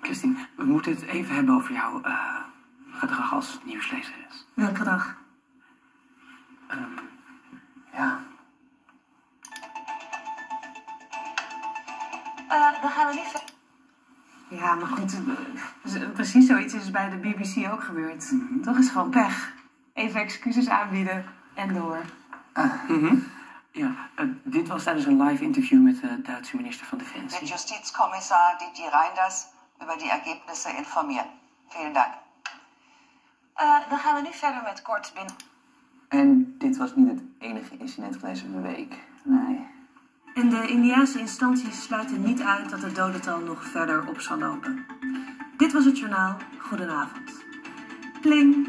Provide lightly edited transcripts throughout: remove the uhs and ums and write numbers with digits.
Christine, we moeten het even hebben over jouw gedrag als nieuwslezeres. Welk gedrag? Ja. Dan gaan we niet... Ja, maar goed, precies zoiets is bij de BBC ook gebeurd. Toch is gewoon pech. Even excuses aanbieden en door. Ja, dit was tijdens een live interview met de Duitse minister van Defensie. Met Justizkommissar Didier Reynders über die Ergebnisse informieren. Vielen Dank. Dan gaan we nu verder met kort binnen... En dit was niet het enige incident van deze week. Nee. En de Indiase instanties sluiten niet uit dat het dodental nog verder op zal lopen. Dit was het journaal. Goedenavond. Pling.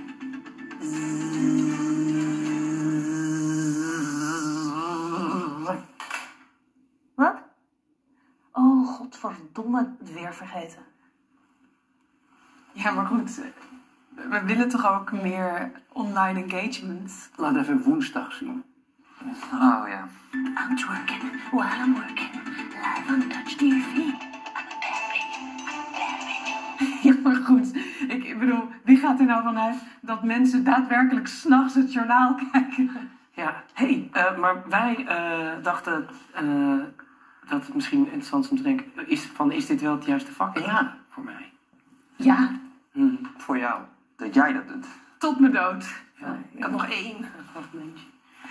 Wat? Oh, godverdomme, weer vergeten. Ja, maar goed, we willen toch ook meer online engagement? Laat even woensdag zien. Oh ja. I'm twerking while I'm working. Live on Touch TV. Ja, maar goed. Ik bedoel, wie gaat er nou vanuit dat mensen daadwerkelijk 's nachts het journaal kijken? Ja, maar wij dachten dat het misschien interessant is om te denken... Is dit wel het juiste vak? Ja, voor mij. Ja, Voor jou. Dat jij dat doet. tot mijn dood. Ja, ik had nog één fragmentje.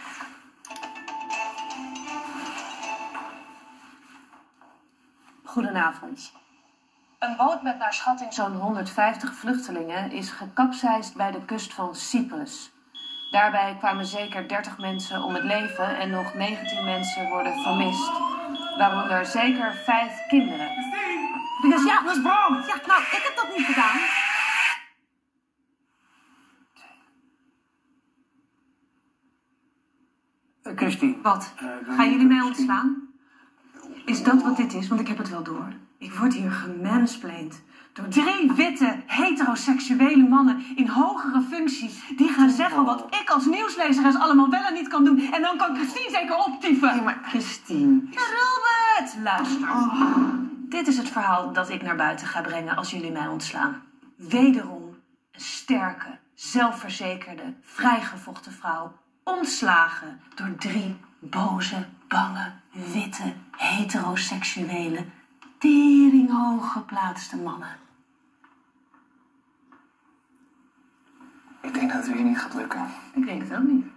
Goedenavond. Een boot met naar schatting zo'n 150 vluchtelingen is gekapseisd bij de kust van Cyprus. Daarbij kwamen zeker 30 mensen om het leven en nog 19 mensen worden vermist. Waaronder zeker 5 kinderen. Dus ja, dat is wrong. Ja, nou, ik heb dat niet gedaan. Christine. Wat? Gaan jullie mij ontslaan? Is dat wat dit is? Want ik heb het wel door. Ik word hier gemansplained door 3 witte, heteroseksuele mannen in hogere functies. Die gaan zeggen wat ik als nieuwslezeres allemaal wel en niet kan doen. En dan kan Christine zeker optieven. Ja, maar Christine... Robert, luister. Dit is het verhaal dat ik naar buiten ga brengen als jullie mij ontslaan. Wederom een sterke, zelfverzekerde, vrijgevochten vrouw. Ontslagen door 3 boze, bange, witte, heteroseksuele, teringhoog geplaatste mannen. Ik denk dat het weer niet gaat lukken. Ik denk het ook niet.